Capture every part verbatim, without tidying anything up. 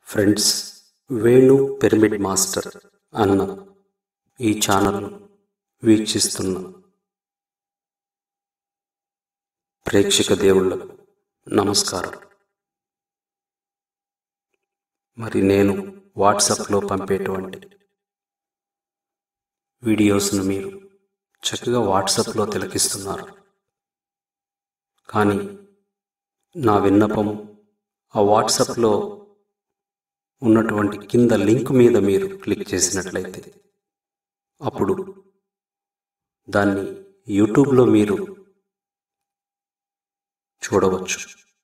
Friends, Venu pyramid master అన్న ఈ channel వీక్షిస్తున్న ప్రేక్షక దేవుళ్లకు నమస్కారం. మరి నేను వాట్సాప్లో పంపేటువంటి వీడియోస్ను మీరు చక్కగా వాట్సాప్లో తిలకిస్తున్నారు. కానీ నా విన్నపం, ఆ వాట్సాప్లో ఉన్నటువంటి కింద లింక్ మీద మీరు క్లిక్ చేసినట్లయితే అప్పుడు దాన్ని యూట్యూబ్లో మీరు చూడవచ్చు.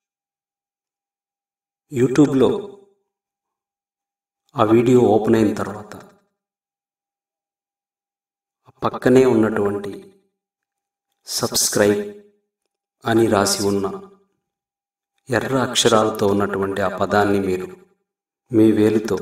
యూట్యూబ్లో ఆ వీడియో ఓపెన్ అయిన తర్వాత పక్కనే ఉన్నటువంటి సబ్స్క్రైబ్ అని రాసి ఉన్న ఎర్ర అక్షరాలతో ఉన్నటువంటి ఆ పదాన్ని మీరు మీ వేలితో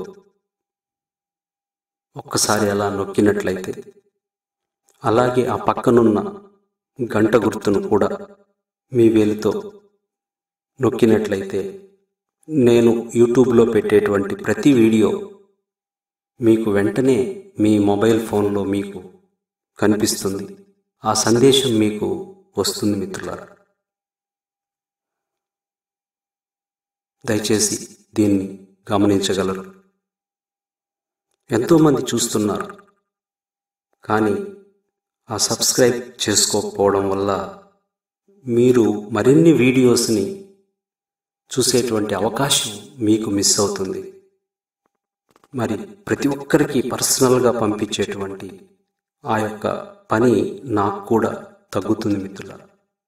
ఒక్కసారి అలా నొక్కినట్లయితే, అలాగే ఆ పక్కనున్న గంట గుర్తును కూడా మీ వేలితో నొక్కినట్లయితే నేను యూట్యూబ్లో పెట్టేటువంటి ప్రతి వీడియో మీకు వెంటనే మీ మొబైల్ ఫోన్లో మీకు కనిపిస్తుంది. ఆ సందేశం మీకు వస్తుంది. మిత్రులారా, దయచేసి దీన్ని గమనించగలరు. ఎంతోమంది చూస్తున్నారు, కానీ ఆ సబ్స్క్రైబ్ చేసుకోకపోవడం వల్ల మీరు మరిన్ని వీడియోస్ని చూసేటువంటి అవకాశం మీకు మిస్ అవుతుంది. మరి ప్రతి ఒక్కరికి పర్సనల్గా పంపించేటువంటి ఆ యొక్క పని నాకు కూడా తగ్గుతుంది. మిత్రులారా,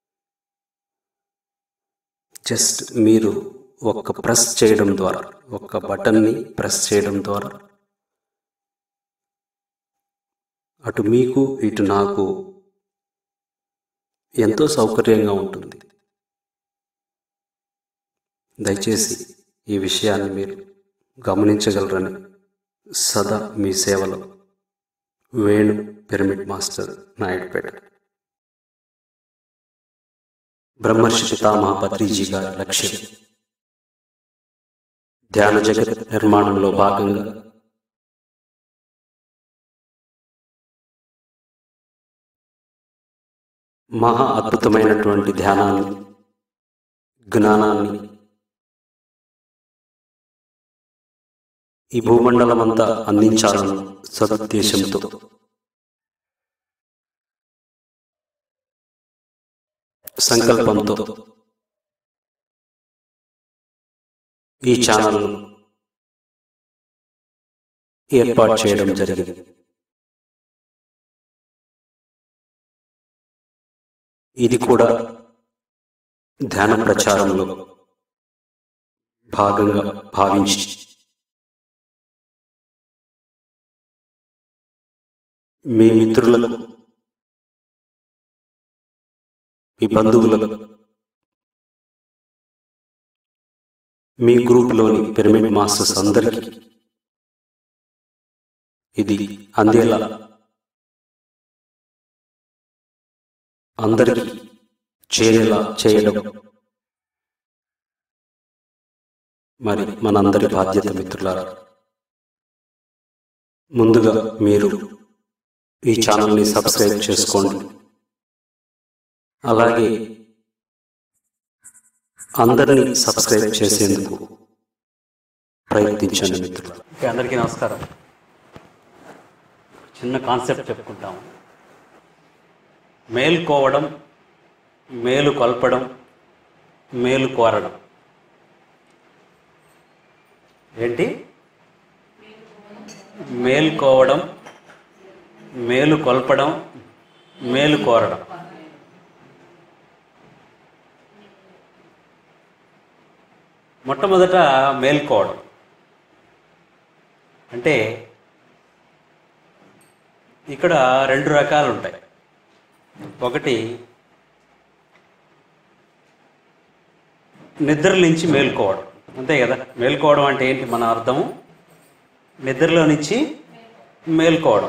జస్ట్ మీరు ఒక్క ప్రెస్ చేయడం ద్వారా, ఒక్క బటన్ని ప్రెస్ చేయడం ద్వారా అటు మీకు ఇటు నాకు ఎంతో సౌకర్యంగా ఉంటుంది. దయచేసి ఈ విషయాన్ని మీరు గమనించగలరని సదా మీ సేవలో వేణు పిరమిడ్ మాస్టర్, నాయుడుపేట. బ్రహ్మర్షి పితామహ పత్రిజీ గారి లక్ష్యం ధ్యాన జగత్ నిర్మాణంలో భాగంగా మహా అద్భుతమైనటువంటి ధ్యానాన్ని, జ్ఞానాన్ని ఈ భూమండలం అంతా అందించాలన్న సదుద్దేశంతో సంకల్పంతో ఈ ఛానల్ను ఏర్పాటు చేయడం జరిగింది. ఇది కూడా ధ్యాన ప్రచారంలో భాగంగా భావించి మీ మిత్రులకు, మీ బంధువులకు, మీ గ్రూప్లోని పిరమిడ్ మాస్టర్స్ అందరికీ ఇది అందేలా, అందరికీ చేరేలా చేయడం మరి మనందరి బాధ్యత. మిత్రులారా, ముందుగా మీరు ఈ ఛానల్ని సబ్స్క్రైబ్ చేసుకోండి. అలాగే అందరినీ సబ్స్క్రైబ్ చేసేందుకు ప్రయత్నించండి. మిత్రులు, అందరికీ నమస్కారం. చిన్న కాన్సెప్ట్ చెప్పుకుంటాము. మేల్కోవడం, మేలు కొల్పడం, మేలు కోరడం. ఏంటి? మేల్కోవడం, మేలు కొల్పడం, మేలు కోరడం. మొట్టమొదట మేల్కోవడం అంటే ఇక్కడ రెండు రకాలు ఉంటాయి. ఒకటి నిద్ర నుంచి మేల్కోవడం, అంతే కదా. మేల్కోవడం అంటే ఏంటి? మన అర్థము నిద్రలో నుంచి మేల్కోవడం.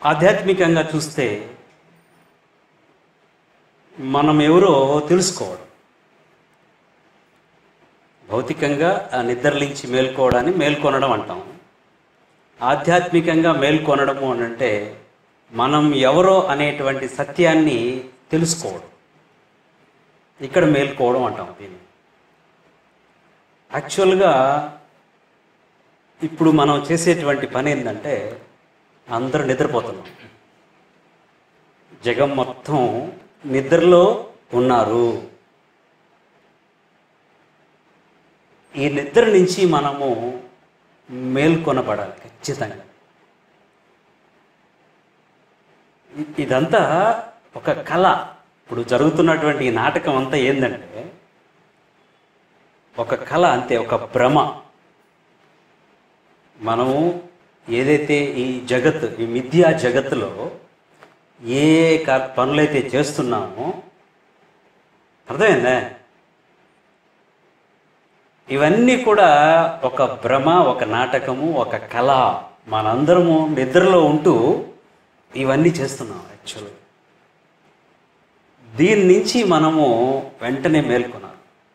ఆధ్యాత్మికంగా చూస్తే మనం ఎవరో తెలుసుకోవడం. భౌతికంగా నిద్రలించి మేల్కోవడాన్ని మేల్కొనడం అంటాం. ఆధ్యాత్మికంగా మేల్కొనడము అని అంటే మనం ఎవరో అనేటువంటి సత్యాన్ని తెలుసుకోవడం, ఇక్కడ మేల్కోవడం అంటాం దీన్ని. యాక్చువల్గా ఇప్పుడు మనం చేసేటువంటి పని ఏంటంటే అందరూ నిద్రపోతున్నాం, జగం మొత్తం నిద్రలో ఉన్నారు. ఈ నిద్ర నుంచి మనము మేల్కొనబడాలి ఖచ్చితంగా. ఇదంతా ఒక కళ. ఇప్పుడు జరుగుతున్నటువంటి ఈ నాటకం అంతా ఏంటంటే ఒక కళ అంతే, ఒక భ్రమ. మనము ఏదైతే ఈ జగత్, ఈ మిథ్యా జగత్తులో ఏ పనులైతే చేస్తున్నామో, అర్థమైందా, ఇవన్నీ కూడా ఒక భ్రమ, ఒక నాటకము, ఒక కళ. మనందరము నిద్రలో ఉంటూ ఇవన్నీ చేస్తున్నాం. యాక్చువల్గా దీని నుంచి మనము వెంటనే మేల్కొనాలి.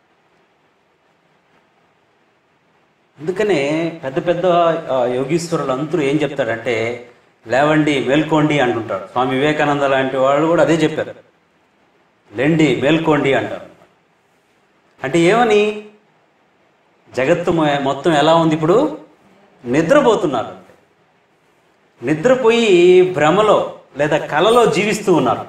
అందుకనే పెద్ద పెద్ద యోగీశ్వరులు అందరూ ఏం చెప్తాడంటే లేవండి మేల్కోండి అంటుంటాడు. స్వామి వివేకానంద లాంటి వాళ్ళు కూడా అదే చెప్పారు, లేండి మేల్కోండి అంటారు. అంటే ఏమని, జగత్తు మొత్తం ఎలా ఉంది, ఇప్పుడు నిద్రపోతున్నారు. అంటే నిద్రపోయి భ్రమలో లేదా కలలో జీవిస్తూ ఉన్నారు.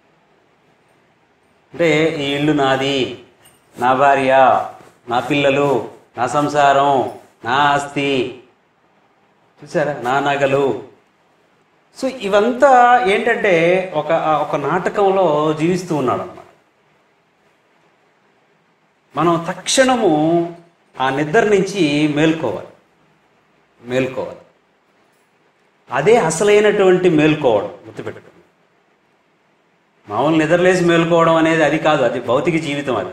అంటే ఈ ఇల్లు నాది, నా భార్య, నా పిల్లలు, నా సంసారం, నా ఆస్తి, చూసారా, నా నగలు. సో ఇవంతా ఏంటంటే ఒక ఒక నాటకంలో జీవిస్తూ ఉన్నాడు అన్నమాట. మనం తక్షణము ఆ నిద్ర నుంచి మేల్కోవాలి మేల్కోవాలి అదే అసలైనటువంటి మేల్కోవడం. గుర్తుపెట్టుకోండి, మామూలు నిద్రలేసి మేల్కోవడం అనేది అది కాదు, అది భౌతిక జీవితం. అది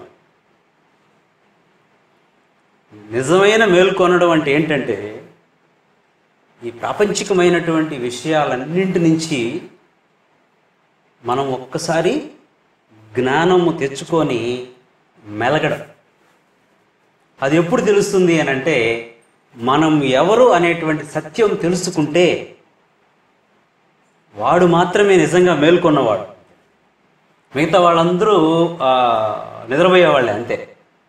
నిజమైన మేల్కొనడం అంటే ఏంటంటే ఈ ప్రాపంచికమైనటువంటి విషయాలన్నింటి నుంచి మనం ఒక్కసారి జ్ఞానము తెచ్చుకొని మెలగడం. అది ఎప్పుడు తెలుస్తుంది అని అంటే మనం ఎవరు అనేటువంటి సత్యం తెలుసుకుంటే వాడు మాత్రమే నిజంగా మేల్కొన్నవాడు. మిగతా వాళ్ళందరూ నిద్రపోయేవాళ్ళే అంతే.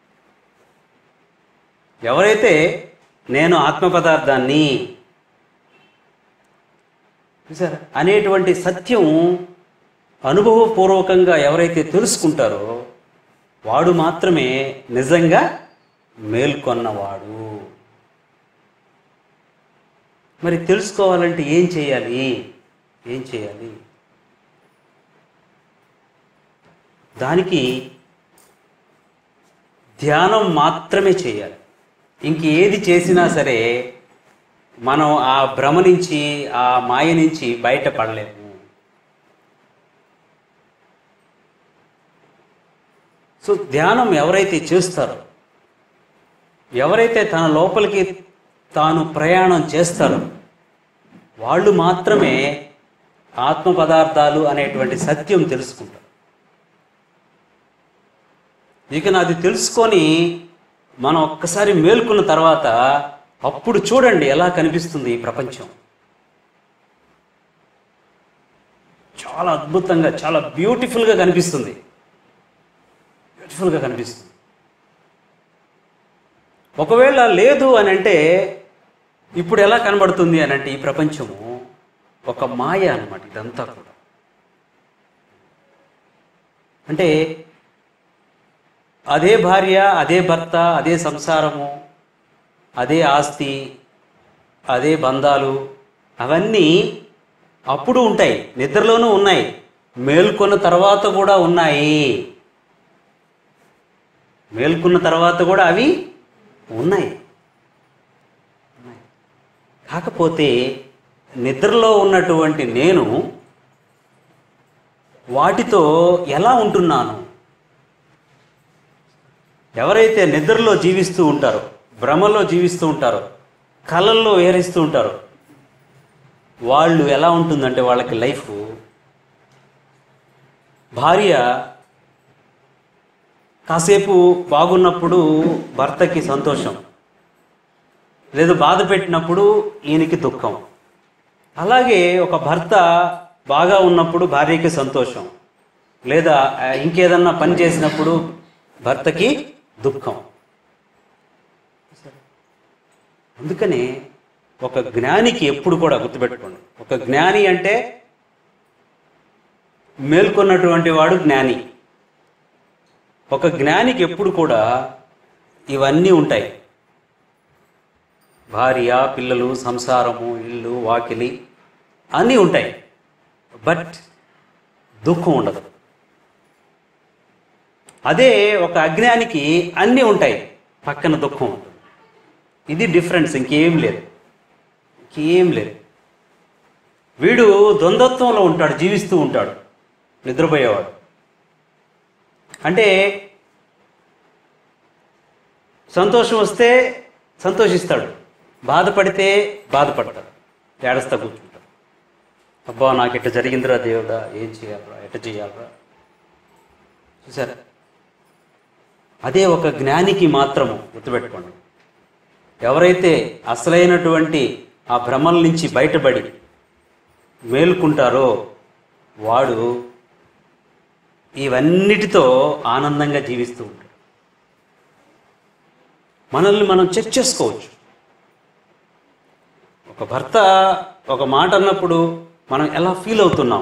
ఎవరైతే నేను ఆత్మ పదార్థాన్ని చూసారా అనేటువంటి సత్యం అనుభవపూర్వకంగా ఎవరైతే తెలుసుకుంటారో వాడు మాత్రమే నిజంగా మేల్కొన్నవాడు. మరి తెలుసుకోవాలంటే ఏం చేయాలి ఏం చేయాలి దానికి ధ్యానం మాత్రమే చేయాలి. ఇంకేది చేసినా సరే మనం ఆ భ్రమ నుంచి, ఆ మాయ నుంచి బయటపడలేము. సో ధ్యానం ఎవరైతే చేస్తారో, ఎవరైతే తన లోపలికి తాను ప్రయాణం చేస్తారో వాళ్ళు మాత్రమే ఆత్మ పదార్థాలు అనేటువంటి సత్యం తెలుసుకుంటారు. ఇక అది తెలుసుకొని మనం ఒక్కసారి మేల్కొన్న తర్వాత అప్పుడు చూడండి ఎలా కనిపిస్తుంది ఈ ప్రపంచం. చాలా అద్భుతంగా, చాలా బ్యూటిఫుల్గా కనిపిస్తుంది బ్యూటిఫుల్గా కనిపిస్తుంది ఒకవేళ లేదు అని అంటే ఇప్పుడు ఎలా కనబడుతుంది అని అంటే ఈ ప్రపంచము ఒక మాయ అన్నమాట. ఇదంతా కూడా అంటే అదే భార్య, అదే భర్త, అదే సంసారము, అదే ఆస్తి, అదే బంధాలు, అవన్నీ అప్పుడు ఉంటాయి, నిద్రలోనూ ఉన్నాయి, మేల్కొన్న తర్వాత కూడా ఉన్నాయి. మేల్కొన్న తర్వాత కూడా అవి ఉన్నాయి. కాకపోతే నిద్రలో ఉన్నటువంటి నేను వాటితో ఎలా ఉంటున్నాను? ఎవరైతే నిద్రలో జీవిస్తూ ఉంటారో, భ్రమలో జీవిస్తూ ఉంటారో, కలల్లో వేరిస్తూ ఉంటారో వాళ్ళు ఎలా ఉంటుందంటే వాళ్ళకి లైఫ్, భార్య కాసేపు బాగున్నప్పుడు భర్తకి సంతోషం, లేదు బాధ పెట్టినప్పుడు ఈయనకి దుఃఖం. అలాగే ఒక భర్త బాగా ఉన్నప్పుడు భార్యకి సంతోషం, లేదా ఇంకేదన్నా పని చేసినప్పుడు భర్తకి దుఃఖం. అందుకనే ఒక జ్ఞానికి ఎప్పుడు కూడా గుర్తుపెట్టుకోండి, ఒక జ్ఞాని అంటే మేల్కొన్నటువంటి వాడు జ్ఞాని. ఒక జ్ఞానికి ఎప్పుడు కూడా ఇవన్నీ ఉంటాయి, భార్య, పిల్లలు, సంసారము, ఇల్లు, వాకిలి అన్నీ ఉంటాయి, బట్ దుఃఖం ఉండదు. అదే ఒక అజ్ఞానికి అన్నీ ఉంటాయి, పక్కన దుఃఖం ఉంటుంది. ఇది డిఫరెన్స్, ఇంకేం లేదు, ఇంకేం లేదు. వీడు ద్వంద్వత్వంలో ఉంటాడు, జీవిస్తూ ఉంటాడు, నిద్రపోయేవాడు. అంటే సంతోషం వస్తే సంతోషిస్తాడు, బాధపడితే బాధపడతాడు, ఏడుస్తా కూర్చుంటాడు. అబ్బా నాకు ఎట్ట జరిగిందిరా దేవుడా, ఏం చేయాలరా, ఎట్ట చేయాలరా. చూసారా, అదే ఒక జ్ఞానికి మాత్రము గుర్తుపెట్టుకోండి. ఎవరైతే అసలైనటువంటి ఆ భ్రమల నుంచి బయటపడి మేల్కుంటారో వాడు ఇవన్నిటితో ఆనందంగా జీవిస్తూ ఉంటాడు. మనల్ని మనం చెక్ చేసుకోవచ్చు. ఒక భర్త ఒక మాట అన్నప్పుడు మనం ఎలా ఫీల్ అవుతున్నాం,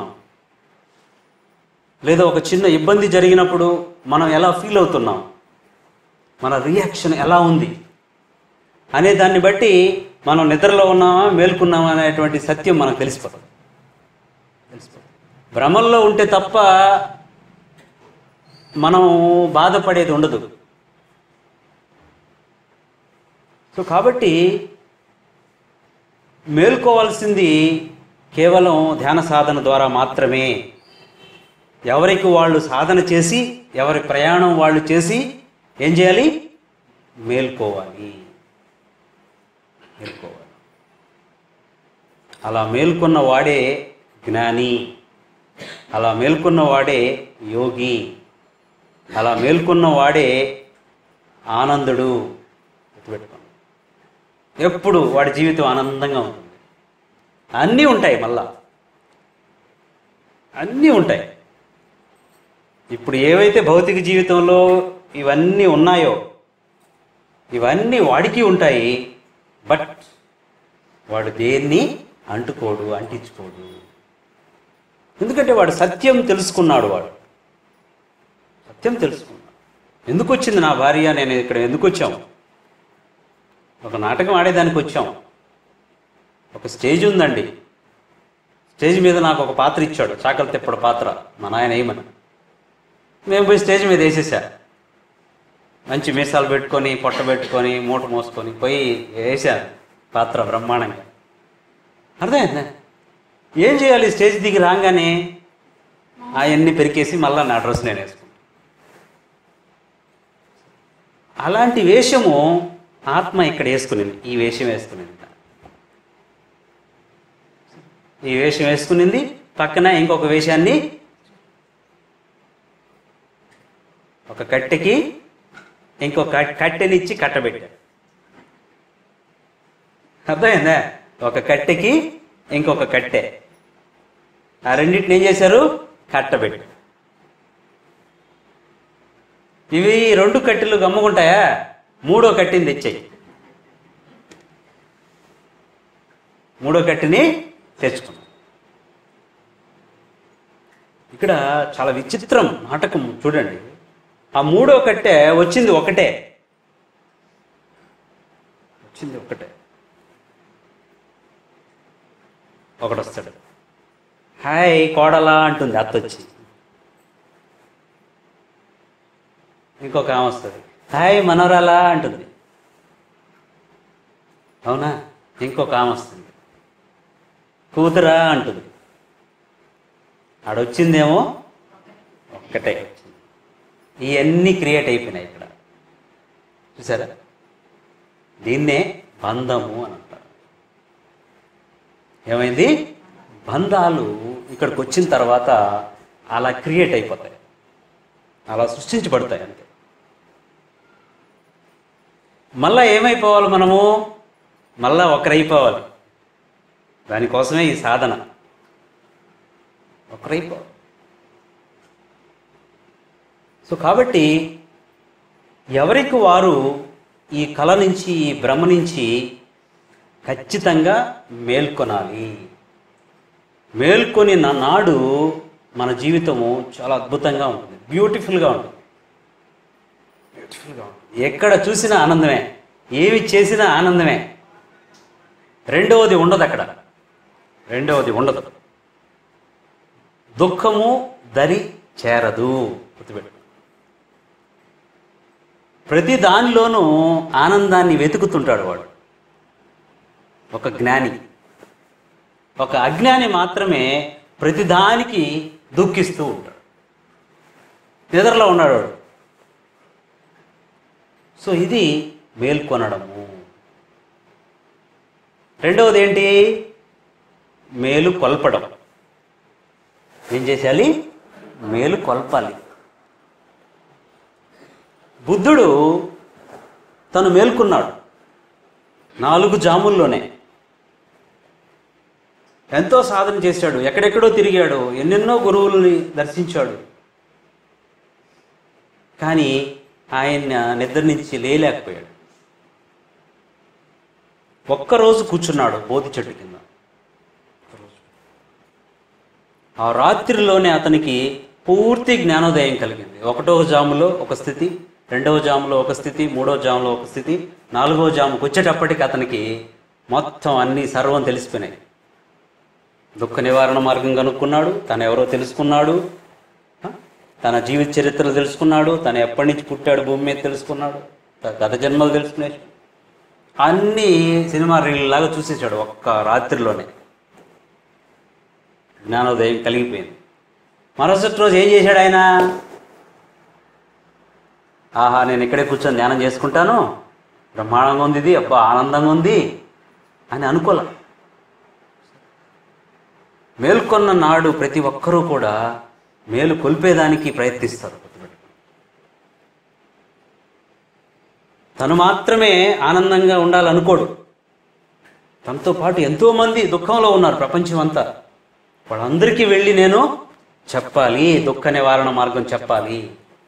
లేదా ఒక చిన్న ఇబ్బంది జరిగినప్పుడు మనం ఎలా ఫీల్ అవుతున్నాం, మన రియాక్షన్ ఎలా ఉంది అనే దాన్ని బట్టి మనం నిద్రలో ఉన్నామా మేల్కున్నామా అనేటువంటి సత్యం మనకు తెలిసిపోతుంది. తెలిసిపోతుంది భ్రమల్లో ఉంటే తప్ప మనం బాధపడేది ఉండదు. సో కాబట్టి మేల్కోవాల్సింది కేవలం ధ్యాన సాధన ద్వారా మాత్రమే. ఎవరికి వాళ్ళు సాధన చేసి, ఎవరి ప్రయాణం వాళ్ళు చేసి ఏం చేయాలి, మేల్కోవాలి, మేల్కోవాలి. అలా మేల్కొన్న వాడే జ్ఞాని, అలా మేల్కొన్న వాడే యోగి, అలా మేల్కొన్న వాడే ఆనందుడు. గుర్తుపెట్టుకోండి, ఎప్పుడు వాడి జీవితం ఆనందంగా ఉంటుంది. అన్నీ ఉంటాయి, మళ్ళా అన్నీ ఉంటాయి. ఇప్పుడు ఏవైతే భౌతిక జీవితంలో ఇవన్నీ ఉన్నాయో ఇవన్నీ వాడికి ఉంటాయి, బట్ వాడు దేన్ని అంటుకోడు, అంటించుకోడు. ఎందుకంటే వాడు సత్యం తెలుసుకున్నాడు. వాడు సత్యం తెలుసుకున్నాడు. ఎందుకు వచ్చింది నా భార్య, నేను ఇక్కడ ఎందుకు వచ్చాము, ఒక నాటకం ఆడేదానికి వచ్చాం. ఒక స్టేజ్ ఉందండి, స్టేజ్ మీద నాకు ఒక పాత్ర ఇచ్చాడు, చాకలి తిప్పడు పాత్ర, మా నాయన వేయమని. మేము పోయి స్టేజ్ మీద వేసేసా. మంచి మీసాలు పెట్టుకొని, పొట్ట పెట్టుకొని, మూట మోసుకొని పోయి వేసాను పాత్ర బ్రహ్మాండంగా. అర్థమైందా? ఏం చేయాలి, స్టేజ్ దిగి రాగానే అవన్నీ పెరికేసి మళ్ళీ నా డ్రెస్ నేను వేసుకుంటాను. అలాంటి వేషము ఆత్మ ఇక్కడ వేసుకునింది, ఈ వేషం వేసుకునింది, ఈ వేషం వేసుకునింది. పక్కన ఇంకొక వేషాన్ని, ఒక కట్టెకి ఇంకొక కట్టెనిచ్చి కట్టబెట్టాడు. అర్థమైందా? ఒక కట్టెకి ఇంకొక కట్టె, ఆ రెండింటిని ఏం చేశారు, కట్టబెట్టాడు. ఇవి రెండు కట్టెలు గమ్ముకుంటాయా, మూడో కట్టెని తెచ్చాయి. మూడో కట్టెని తెచ్చుకున్నాం. ఇక్కడ చాలా విచిత్రం నాటకం చూడండి. ఆ మూడో కట్టె వచ్చింది ఒకటే, వచ్చింది ఒకటే. ఒకడు వస్తాడు, హాయ్ కోడలా అంటుంది అత్త వచ్చి. ఇంకొక ఆమె వస్తుంది, హాయ్ మనోరాలా అంటుంది. అవునా? ఇంకొక ఆమె వస్తుంది, కూతురా అంటుంది. ఆడొచ్చిందేమో ఒక్కటే వచ్చింది. ఇవన్నీ క్రియేట్ అయిపోయినాయి ఇక్కడ. చూసారా? దీన్నే బంధము అని అంటారు. ఏమైంది? బంధాలు ఇక్కడికి వచ్చిన తర్వాత అలా క్రియేట్ అయిపోతాయి, అలా సృష్టించబడతాయి అంతే. మళ్ళా ఏమైపోవాలి మనము? మళ్ళా ఒకరైపోవాలి. దానికోసమే ఈ సాధన. ఒకరైపోవాలి. సో కాబట్టి ఎవరికి వారు ఈ కళ నుంచి, ఈ భ్రమ నుంచి ఖచ్చితంగా మేల్కొనాలి. మేల్కొని నాడు మన జీవితము చాలా అద్భుతంగా ఉంటుంది, బ్యూటిఫుల్గా ఉంటుంది. బ్యూటిఫుల్గా ఉంటుంది. ఎక్కడ చూసినా ఆనందమే, ఏమి చేసినా ఆనందమే. రెండవది ఉండదు అక్కడ. రెండవది ఉండదు. దుఃఖము దరి చేరదు. గుర్తుపెట్టు. ప్రతి దానిలోనూ ఆనందాన్ని వెతుకుతుంటాడు వాడు. ఒక జ్ఞాని. ఒక అజ్ఞాని మాత్రమే ప్రతిదానికి దుఃఖిస్తూ ఉంటాడు. నిద్రలో ఉన్నాడు వాడు. సో ఇది మేల్కొనడము. రెండవది ఏంటి? మేలు కొల్పడం. ఏం చేయాలి? మేలు కొల్పాలి. బుద్ధుడు తను మేల్కొన్నాడు నాలుగు జాముల్లోనే. ఎంతో సాధన చేశాడు, ఎక్కడెక్కడో తిరిగాడు, ఎన్నెన్నో గురువులని దర్శించాడు. కానీ ఆయన నిద్ర నుంచి లేలేకపోయాడు. ఒక్కరోజు కూర్చున్నాడు బోధి చెట్టు కింద. ఆ రాత్రిలోనే అతనికి పూర్తి జ్ఞానోదయం కలిగింది. ఒకటో జాములో ఒక స్థితి, రెండవ జాములో ఒక స్థితి, మూడవ జాములో ఒక స్థితి, నాలుగవ జాముకు వచ్చేటప్పటికి అతనికి మొత్తం అన్నీ సర్వం తెలిసిపోయినాయి. దుఃఖ నివారణ మార్గం కనుక్కున్నాడు, తను ఎవరో తెలుసుకున్నాడు, తన జీవిత చరిత్రలు తెలుసుకున్నాడు, తను ఎప్పటి నుంచి పుట్టాడు భూమి మీద తెలుసుకున్నాడు, గత జన్మలు తెలుసుకునేది. అన్నీ సినిమా రీల్లాగా చూసేసాడు ఒక్క రాత్రిలోనే. జ్ఞానోదయం కలిగిపోయింది. మరుసటి రోజు ఏం చేశాడు ఆయన? ఆహా, నేను ఇక్కడే కూర్చొని ధ్యానం చేసుకుంటాను, బ్రహ్మాండంగా ఉంది ఇది, అబ్బా ఆనందంగా ఉంది అని అనుకోలే. మేల్కొన్న నాడు ప్రతి ఒక్కరూ కూడా మేలు కొల్పేదానికి ప్రయత్నిస్తారు. తను మాత్రమే ఆనందంగా ఉండాలనుకోడు. తనతో పాటు ఎంతోమంది దుఃఖంలో ఉన్నారు ప్రపంచం అంతా. వాళ్ళందరికీ వెళ్ళి నేను చెప్పాలి, దుఃఖ నివారణ మార్గం చెప్పాలి.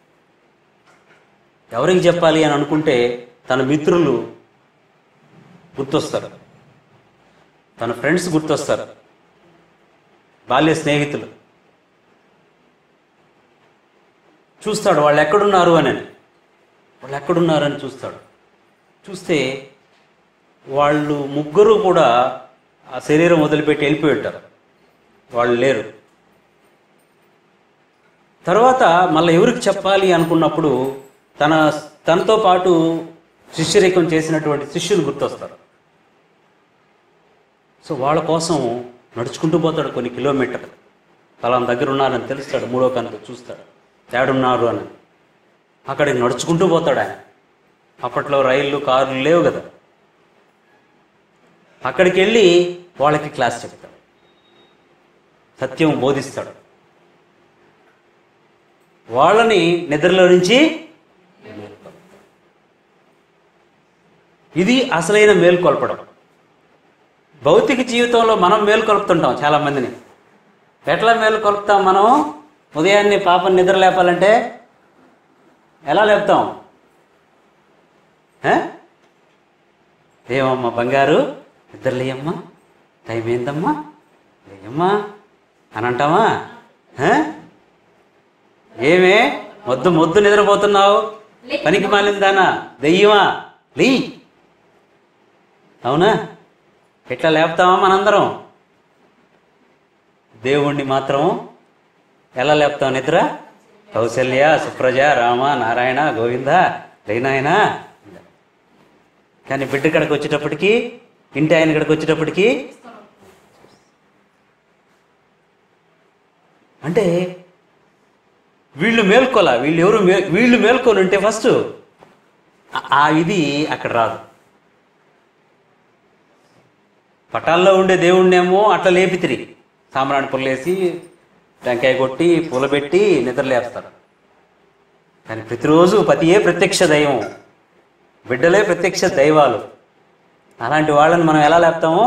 ఎవరికి చెప్పాలి అని అనుకుంటే తన మిత్రులు గుర్తొస్తారు, తన ఫ్రెండ్స్ గుర్తొస్తారు, బాల్య స్నేహితులు. చూస్తాడు వాళ్ళు ఎక్కడున్నారు అని వాళ్ళు ఎక్కడున్నారని చూస్తాడు. చూస్తే వాళ్ళు ముగ్గురు కూడా ఆ శరీరం వదిలిపెట్టి వెళ్ళిపోయి ఉంటారు, వాళ్ళు లేరు. తర్వాత మళ్ళీ ఎవరికి చెప్పాలి అనుకున్నప్పుడు తన తనతో పాటు శిష్యరికం చేసినటువంటి శిష్యులు గుర్తొస్తారు. సో వాళ్ళ కోసం నడుచుకుంటూ పోతాడు కొన్ని కిలోమీటర్లు. పలానా దగ్గర ఉన్నారని తెలుస్తాడు, మూడో కనుక చూస్తాడు తేడున్నారు అని. అక్కడికి నడుచుకుంటూ పోతాడు ఆయన. అప్పట్లో రైళ్ళు కార్లు లేవు కదా. అక్కడికి వెళ్ళి వాళ్ళకి క్లాస్ చెప్తాడు, సత్యం బోధిస్తాడు. వాళ్ళని నిద్రలో నుంచి ఇది అసలైన మేల్కొల్పడం. భౌతిక జీవితంలో మనం మేల్కొల్పుతుంటాం చాలామందిని. ఎట్లా మేల్కొల్పుతాం మనం? ఉదయాన్నే పాపం నిద్ర లేపాలంటే ఎలా లేపుతాం? ఏమమ్మా బంగారు నిద్ర లేయమ్మా, టైం ఏందమ్మా, లేయమ్మా అని అంటామా? ఏమే మొద్దు మొద్దు నిద్రపోతున్నావు, పనికి మాలిందానా, దెయ్యమా, లీ. అవునా? ఎట్లా లేపుతామా మనందరం? దేవుణ్ణి మాత్రం ఎలా లేపుతాం నిద్ర? కౌశల్య, సుప్రజ, రామ, నారాయణ, గోవింద, లేనాయన. కానీ బిడ్డ కడకు వచ్చేటప్పటికి, ఇంటి ఆయన కడకు వచ్చేటప్పటికి అంటే వీళ్ళు మేల్కోలా. వీళ్ళు ఎవరు మే వీళ్ళు మేల్కొని ఉంటే ఫస్ట్ ఆ ఇది అక్కడ రాదు. పటాల్లో ఉండే దేవుణ్ణేమో అట్లా లేపి తిరిగి సాంబ్రాణి పుల్లేసి టెంకాయ కొట్టి పూలబెట్టి నిద్ర లేపుతారు. కానీ ప్రతిరోజు పతియే ప్రత్యక్ష దైవం, బిడ్డలే ప్రత్యక్ష దైవాలు. అలాంటి వాళ్ళని మనం ఎలా లేపుతామో,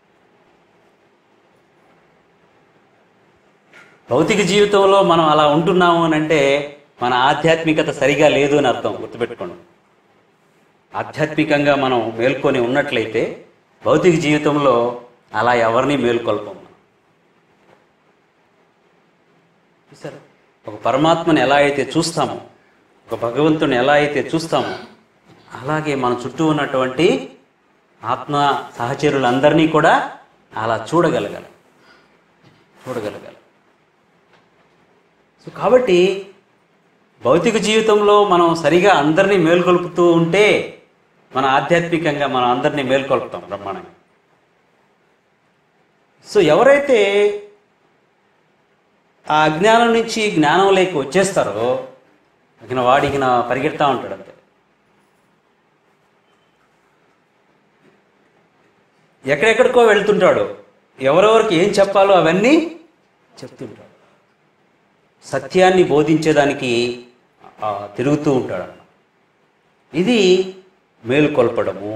భౌతిక జీవితంలో మనం అలా ఉంటున్నాము అని అంటే మన ఆధ్యాత్మికత సరిగా లేదు అని అర్థం. గుర్తుపెట్టుకోండి. ఆధ్యాత్మికంగా మనం మేల్కొని ఉన్నట్లయితే భౌతిక జీవితంలో అలా ఎవరిని మేల్కొల్పం. చూసారా, ఒక పరమాత్మని ఎలా అయితే చూస్తామో, ఒక భగవంతుని ఎలా అయితే చూస్తామో, అలాగే మన చుట్టూ ఉన్నటువంటి ఆత్మ సహచరులందరినీ కూడా అలా చూడగలగాలి చూడగలగాలి సో కాబట్టి భౌతిక జీవితంలో మనం సరిగా అందరినీ మేల్కొల్పుతూ ఉంటే మన ఆధ్యాత్మికంగా మనం అందరినీ మేల్కొల్పుతాం బ్రహ్మాండంగా. సో ఎవరైతే ఆ అజ్ఞానం నుంచి జ్ఞానం లేక వచ్చేస్తారో ఇక వాడికి నా పరిగెడతా ఉంటాడు అంతే. ఎక్కడెక్కడికో వెళ్తుంటాడు, ఎవరెవరికి ఏం చెప్పాలో అవన్నీ చెప్తుంటాడు. సత్యాన్ని బోధించేదానికి తిరుగుతూ ఉంటాడు. ఇది మేలుకొల్పడము.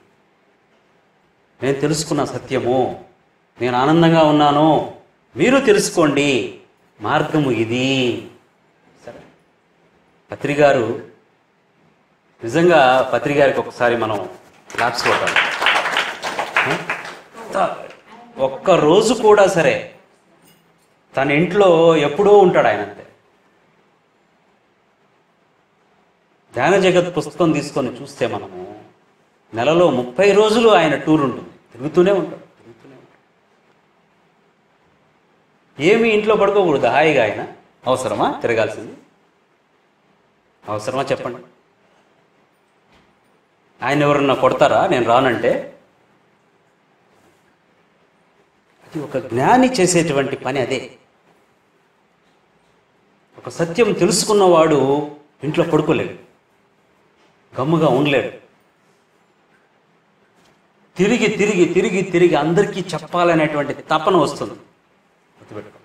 నేను తెలుసుకున్న సత్యము, నేను ఆనందంగా ఉన్నాను, మీరు తెలుసుకోండి, మార్గము ఇది. సరే, పత్రిగారు నిజంగా పత్రిగారికి ఒకసారి మనం క్లాప్స్ కొట్టాలి. ఒక్క రోజు కూడా సరే తన ఇంట్లో ఎప్పుడూ ఉంటాడు ఆయన అంతే. ధ్యాన జగత్ పుస్తకం తీసుకొని చూస్తే మనము నెలలో ముప్పై రోజులు ఆయన టూర్ ఉంటుంది, తిరుగుతూనే ఉంటాడు తిరుగుతూనే ఉంటాడు ఏమి ఇంట్లో పడుకోకూడదు హాయిగా. ఆయన అవసరమా తిరగాల్సింది? అవసరమా చెప్పండి? ఆయన ఎవరన్నా కొడతారా నేను రానంటే? అది ఒక జ్ఞాని చేసేటువంటి పని అదే. ఒక సత్యం తెలుసుకున్నవాడు ఇంట్లో పడుకోలేడు, గమ్ముగా ఉండలేడు. తిరిగి తిరిగి తిరిగి తిరిగి అందరికీ చెప్పాలనేటువంటి తపన వస్తుంది. గుర్తుపెట్టుకో.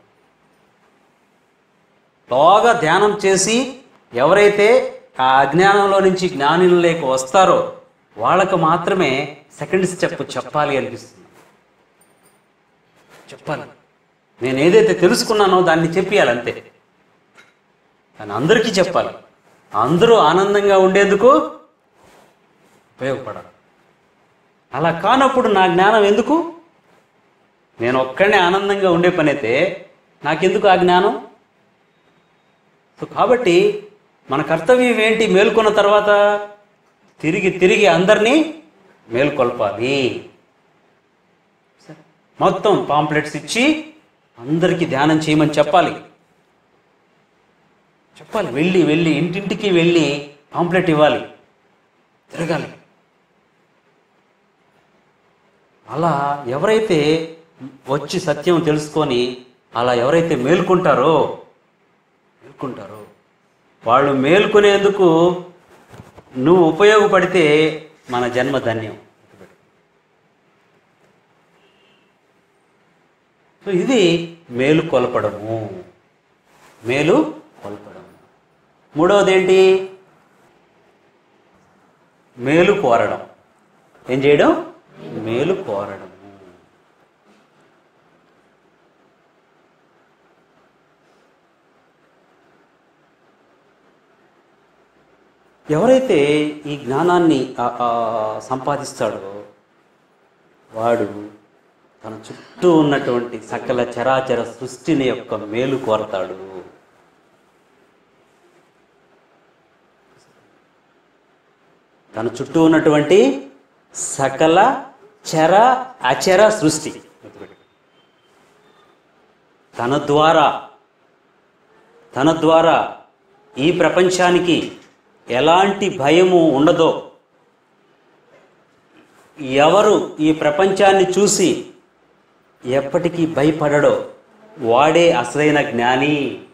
బాగా ధ్యానం చేసి ఎవరైతే ఆ అజ్ఞానంలో నుంచి జ్ఞానంలోకి వస్తారో వాళ్ళకు మాత్రమే సెకండ్ స్టెప్ చెప్పాలి అనిపిస్తుంది. చెప్పాలి, నేను ఏదైతే తెలుసుకున్నానో దాన్ని చెప్పాలి అంతే. కానీ అందరికీ చెప్పాలి, అందరూ ఆనందంగా ఉండేందుకు ఉపయోగపడాలి. అలా కానప్పుడు నా జ్ఞానం ఎందుకు? నేను ఒక్కడనే ఆనందంగా ఉండే పని అయితే నాకెందుకు ఆ జ్ఞానం? సో కాబట్టి మన కర్తవ్యం ఏంటి? మేల్కొన్న తర్వాత తిరిగి తిరిగి అందరినీ మేల్కొల్పాలి. మొత్తం పాంప్లెట్స్ ఇచ్చి అందరికీ ధ్యానం చేయమని చెప్పాలి చెప్పాలి వెళ్ళి వెళ్ళి ఇంటింటికి వెళ్ళి పాంప్లెట్ ఇవ్వాలి, తిరగాలి. అలా ఎవరైతే వచ్చి సత్యం తెలుసుకొని అలా ఎవరైతే మేల్కొంటారో మేల్కొంటారో వాళ్ళు మేల్కొనేందుకు నువ్వు ఉపయోగపడితే మన జన్మ ధన్యం. సో ఇది మేలు కొలపడము, మేలు కొలపడము. మూడవది ఏంటి? మేలు కోరడం. ఏం చేయడం? మేలు కోరడము. ఎవరైతే ఈ జ్ఞానాన్ని సంపాదిస్తాడో వాడు తన చుట్టూ ఉన్నటువంటి సకల చరాచర సృష్టిని యొక్క మేలు కోరతాడు. తన చుట్టూ ఉన్నటువంటి సకల చర అచర సృష్టి తన ద్వారా తన ద్వారా ఈ ప్రపంచానికి ఎలాంటి భయము ఉండదో, ఎవరు ఈ ప్రపంచాన్ని చూసి ఎప్పటికీ భయపడడో వాడే అసలైన జ్ఞాని.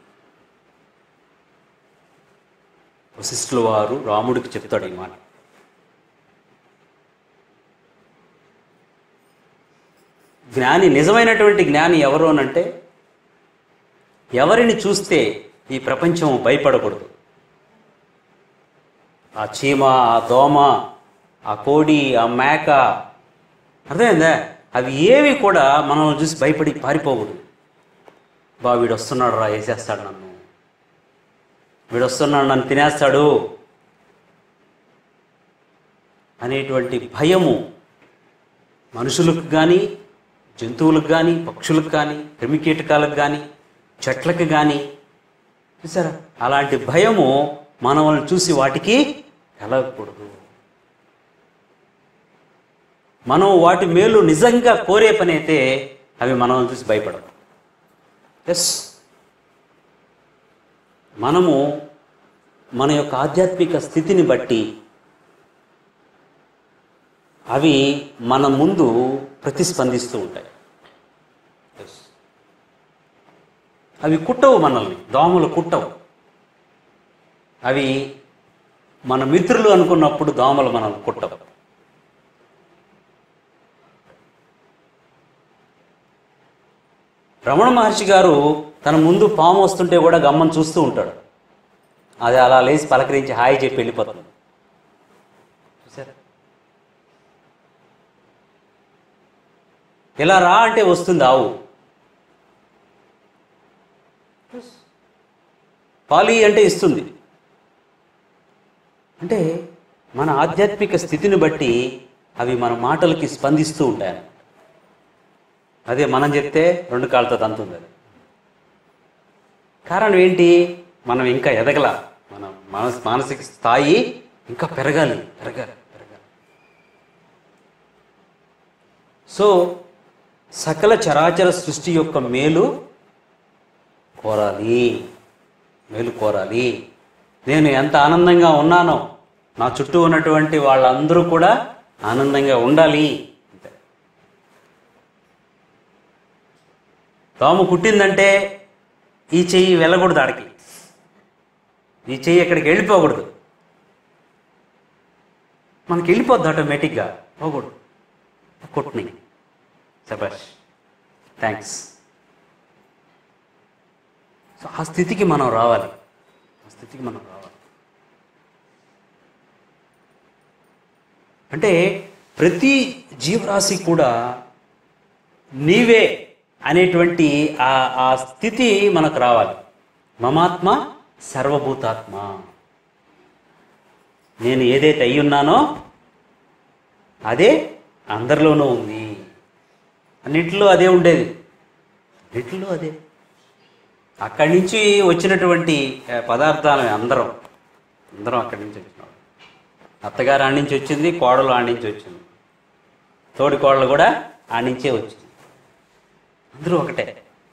వశిష్ఠుల వారు రాముడికి చెప్తాడు ఈ మాట. జ్ఞాని, నిజమైనటువంటి జ్ఞాని ఎవరు అనంటే ఎవరిని చూస్తే ఈ ప్రపంచం భయపడకూడదు. ఆ చీమ, ఆ దోమ, ఆ కోడి, ఆ మేక, అర్థమైందా? అవి ఏవి కూడా మనం చూసి భయపడి పారిపోకూడదు. బా వీడు వస్తున్నాడు రా, వేసేస్తాడు నన్ను, వీడు వస్తున్నాడు నన్ను తినేస్తాడు అనేటువంటి భయము మనుషులకు కానీ, జంతువులకు కానీ, పక్షులకు కానీ, క్రిమికీటకాలకు కానీ, చెట్లకు కానీ, చూసారా? అలాంటి భయము మనల్ని చూసి వాటికి కలగకూడదు. మనం వాటి మేలు నిజంగా కోరే పని అయితే అవి మనల్ని చూసి భయపడవు. ఎస్, మనము మన యొక్క ఆధ్యాత్మిక స్థితిని బట్టి అవి మన ముందు ప్రతిస్పందిస్తూ ఉంటాయి. అవి కుట్టవు మనల్ని, దోమలు కుట్టవు. అవి మన మిత్రులు అనుకున్నప్పుడు దోమలు మనల్ని కుట్టవు. రమణ మహర్షి గారు తన ముందు పాము వస్తుంటే కూడా గమ్మని చూస్తూ ఉంటాడు. అది అలా లేచి పలకరించి హాయి చెప్పి వెళ్ళిపోతుంది. చూసారా? ఇలా రా అంటే వస్తుంది ఆవు. పాలి అంటే ఇస్తుంది. అంటే మన ఆధ్యాత్మిక స్థితిని బట్టి అవి మన మాటలకి స్పందిస్తూ ఉంటాయి. అదే మనం చెప్తే రెండు కాళ్ళతో తంతుంది. అది కారణం ఏంటి? మనం ఇంకా ఎదగల, మన మనస్ మానసిక స్థాయి ఇంకా పెరగాలి పెరగాలి పెరగాలి సో సకల చరాచర సృష్టి యొక్క మేలు కోరాలి, మేలు కోరాలి. నేను ఎంత ఆనందంగా ఉన్నానో నా చుట్టూ ఉన్నటువంటి వాళ్ళందరూ కూడా ఆనందంగా ఉండాలి. అంతే. దోమ కుట్టిందంటే ఈ చెయ్యి వెళ్ళకూడదు, ఆడికి ఈ చెయ్యి ఎక్కడికి వెళ్ళిపోకూడదు. మనకి వెళ్ళిపోద్ది ఆటోమేటిక్గా, పోకూడదు. కుట్ని శభాష్, థ్యాంక్స్. సో ఆ స్థితికి మనం రావాలి, ఆ స్థితికి మనం రావాలి. అంటే ప్రతి జీవరాశి కూడా నీవే అనేటువంటి ఆ ఆ స్థితి మనకు రావాలి. మమాత్మ సర్వభూతాత్మ, నేను ఏదైతే అయి ఉన్నానో అదే అందరిలోనూ ఉంది. అన్నింటిలో అదే ఉండేది, అన్నింటిలో అదే. అక్కడి నుంచి వచ్చినటువంటి పదార్థాలు అందరం అందరం అక్కడి నుంచి వచ్చినాం. అత్తగారు ఆడి నుంచి వచ్చింది, కోడలు ఆడి నుంచి వచ్చింది, తోడి కోడలు కూడా ఆడి నుంచే వచ్చింది. అందరూ ఒకటే.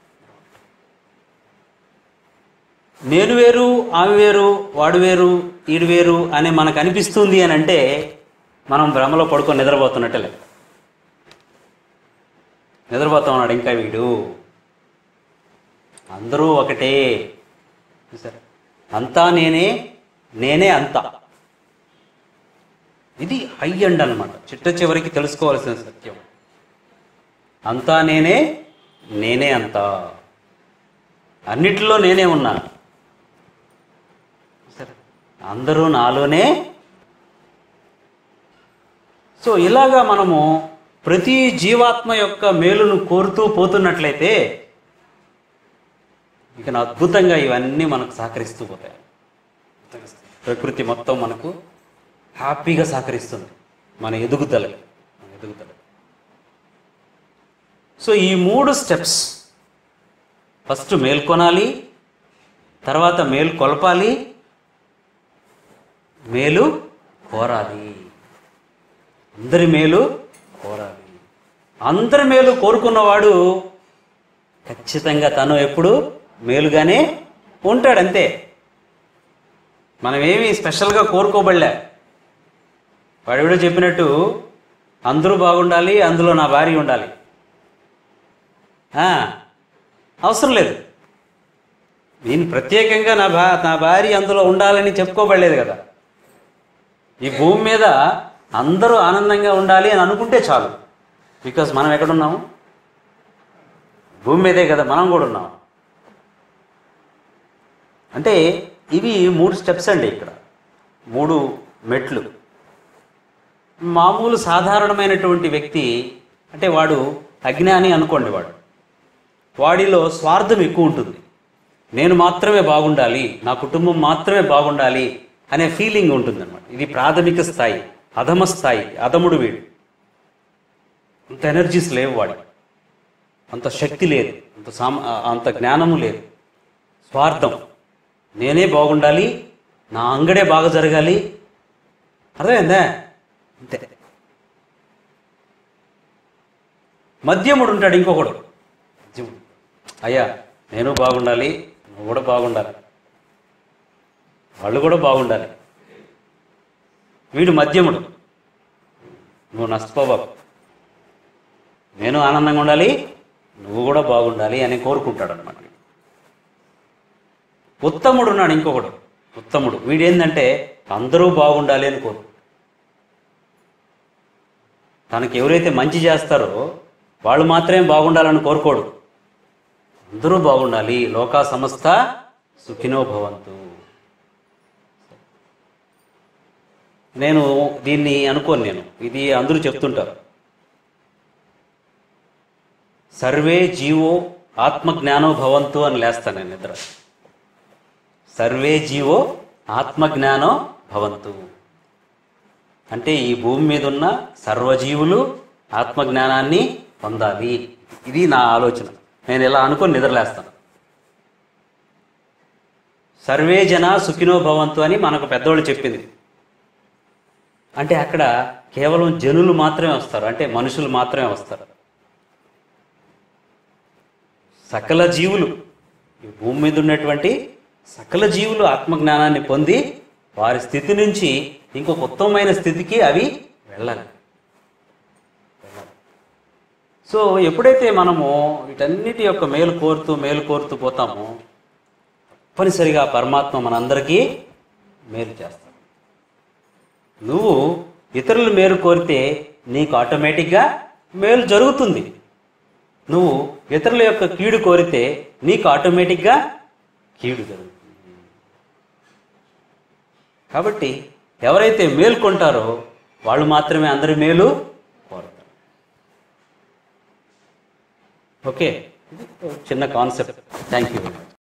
నేను వేరు, ఆమె వేరు, వాడు వేరు, ఈడు వేరు అని మనకు అనిపిస్తుంది అని అంటే మనం భ్రమలో పడుకొని నిద్రపోతున్నట్టే లెక్క. నిద్రపోతా ఉన్నాడు ఇంకా వీడు. అందరూ ఒకటే. సరే, అంతా నేనే, నేనే అంతా. ఇది హై ఎండ్ అనమాట, చిట్ట చివరికి తెలుసుకోవాల్సిన సత్యం. అంతా నేనే, నేనే అంతా, అన్నిటిలో నేనే ఉన్నా. సరే, అందరూ నాలోనే. సో ఇలాగా మనము ప్రతి జీవాత్మ యొక్క మేలును కోరుతూ పోతున్నట్లయితే ఇక అద్భుతంగా ఇవన్నీ మనకు సహకరిస్తూ పోతాయి. ప్రకృతి మొత్తం మనకు హ్యాపీగా సహకరిస్తుంది మన ఎదుగుదలకి, మన ఎదుగుదల. సో ఈ మూడు స్టెప్స్, ఫస్ట్ మేల్కొనాలి, తర్వాత మేలు కొలపాలి, మేలు కోరాలి. అందరి మేలు కోరాలి. అందరి మేలు కోరుకున్నవాడు ఖచ్చితంగా తను ఎప్పుడు మేలుగానే ఉంటాడంతే. మనమేమి స్పెషల్గా కోరుకోబడలే. వాడు చెప్పినట్టు అందరూ బాగుండాలి, అందులో నా భార్య ఉండాలి, అవసరం లేదు. నేను ప్రత్యేకంగా నా భా నా భార్య అందులో ఉండాలని చెప్పుకోబడలేదు కదా. ఈ భూమి మీద అందరూ ఆనందంగా ఉండాలి అని అనుకుంటే చాలు. బికాజ్ మనం ఎక్కడున్నాము? భూమి మీదే కదా మనం కూడా ఉన్నాము. అంటే ఇవి మూడు స్టెప్స్ అండి, ఇక్కడ మూడు మెట్లు. మామూలు సాధారణమైనటువంటి వ్యక్తి అంటే వాడు అజ్ఞాని అనుకోండి, వాడు వాడిలో స్వార్థం ఎక్కువ ఉంటుంది. నేను మాత్రమే బాగుండాలి, నా కుటుంబం మాత్రమే బాగుండాలి అనే ఫీలింగ్ ఉంటుందన్నమాట. ఇది ప్రాథమిక స్థాయి, అధమ స్థాయి, అధముడు వీడు. అంత ఎనర్జీస్ లేవు వాడికి, అంత శక్తి లేదు, అంత సామ అంత జ్ఞానము లేదు. స్వార్థం, నేనే బాగుండాలి, నా అంగడే బాగా జరగాలి. అర్థమైందా? అంతే. మధ్యముడు ఉంటాడు ఇంకొకడు. అయ్యా నేను బాగుండాలి, నువ్వు కూడా బాగుండాలి, వాళ్ళు కూడా బాగుండాలి. వీడు మధ్యముడు. నువ్వు నష్టపోబాకు, నేను ఆనందంగా ఉండాలి, నువ్వు కూడా బాగుండాలి అని కోరుకుంటాడు అన్నమాట. ఉత్తముడు ఉన్నాడు ఇంకొకడు. ఉత్తముడు వీడేందంటే అందరూ బాగుండాలి అని కోరు. తనకి ఎవరైతే మంచి చేస్తారో వాళ్ళు మాత్రమే బాగుండాలని కోరుకోడు. అందరూ బాగుండాలి, లోకా సమస్త సుఖినో భవంతు. నేను దీన్ని అనుకోను, నేను ఇది అందరూ చెప్తుంటారు. సర్వే జీవో ఆత్మజ్ఞానో భవంతు అని లేస్తాను నేను నిద్ర. సర్వే జీవో ఆత్మజ్ఞానో భవంతు అంటే ఈ భూమి మీద ఉన్న సర్వజీవులు ఆత్మజ్ఞానాన్ని పొందాలి. ఇది నా ఆలోచన. నేను ఇలా అనుకొని నిద్రలేస్తాను. సర్వే జన సుఖినో భవంతు అని మనకు పెద్దోళ్ళు చెప్పింది. అంటే అక్కడ కేవలం జనులు మాత్రమే వస్తారు, అంటే మనుషులు మాత్రమే వస్తారు. సకల జీవులు, ఈ భూమి మీద ఉన్నటువంటి సకల జీవులు ఆత్మజ్ఞానాన్ని పొంది వారి స్థితి నుంచి ఇంకొక ఉత్తమమైన స్థితికి అవి వెళ్ళాలి. సో ఎప్పుడైతే మనము వీటన్నిటి యొక్క మేలు కోరుతూ మేలు కోరుతూ పోతామో తప్పనిసరిగా పరమాత్మ మనందరికీ మేలు చేస్తాడు. నువ్వు ఇతరులు మేలు కోరితే నీకు ఆటోమేటిక్గా మేలు జరుగుతుంది. నువ్వు ఇతరుల యొక్క కీడు కోరితే నీకు ఆటోమేటిక్గా కీడు జరుగుతుంది. కాబట్టి ఎవరైతే మేల్కొంటారో వాళ్ళు మాత్రమే అందరి మేలు కోరుతారు. ఓకే, చిన్న concept. Thank you very much.